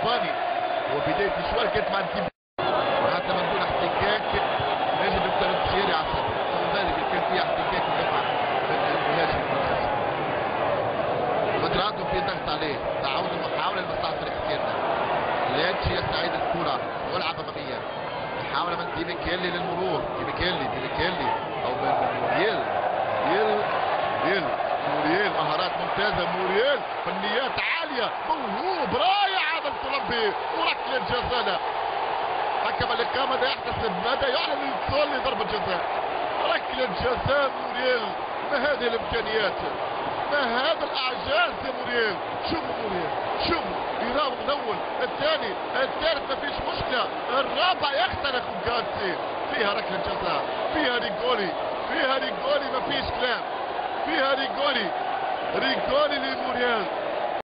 اسباني وبدايه المشوار كانت مع التيم حتى من دون احتكاك نجم الترنسيري على الصدر وذلك كان فيه احتكاك ودفع المهاجم المنافس فتراته في ضغط عليه تعاون المحاوله لمصلحه فريق سيرنا لاتشي يستعيد الكره والعب اماميا محاوله من ديميكيلي للمرور ديميكيلي او مورييل مورييل مهارات ممتازه مورييل فنيات عاليه موهوب رائع هذا الكولومبي وركله جزاء حكم الاقامه ده يحتسب ماذا يعلن الصول لضربه جزاء ركله جزاء مورييل ما هذه الامكانيات ما هذا الاعجاز يا مورييل شوفوا مورييل شوفوا يراوغ الاول الثاني الثالث ما فيش مشكله الرابع يخترق وكارتي فيها ركله جزاء فيها ريغولي ما فيش كلام فيها ريغولي لمورييل